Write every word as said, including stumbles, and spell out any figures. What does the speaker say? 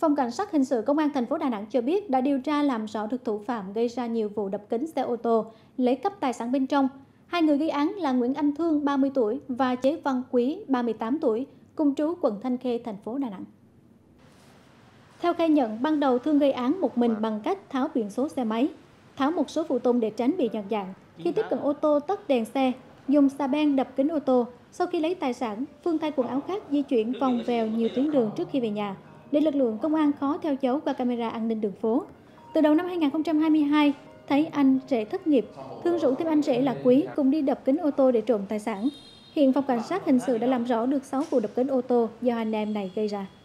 Phòng Cảnh sát Hình sự Công an thành phố Đà Nẵng cho biết đã điều tra làm rõ được thủ phạm gây ra nhiều vụ đập kính xe ô tô, lấy cắp tài sản bên trong. Hai người gây án là Nguyễn Anh Thương, ba mươi tuổi và Chế Văn Quý, ba mươi tám tuổi, cùng trú quận Thanh Khê, thành phố Đà Nẵng. Theo khai nhận, ban đầu Thương gây án một mình bằng cách tháo biển số xe máy, tháo một số phụ tùng để tránh bị nhận dạng. Khi tiếp cận ô tô tắt đèn xe, dùng xà beng đập kính ô tô. Sau khi lấy tài sản, Phương thay quần áo khác di chuyển vòng vèo nhiều tuyến đường trước khi về nhà, để lực lượng công an khó theo dấu qua camera an ninh đường phố. Từ đầu năm hai nghìn không trăm hai mươi hai, thấy anh rể thất nghiệp, Thương rủ thêm anh rể là Quý cùng đi đập kính ô tô để trộm tài sản. Hiện Phòng Cảnh sát Hình sự đã làm rõ được sáu vụ đập kính ô tô do anh em này gây ra.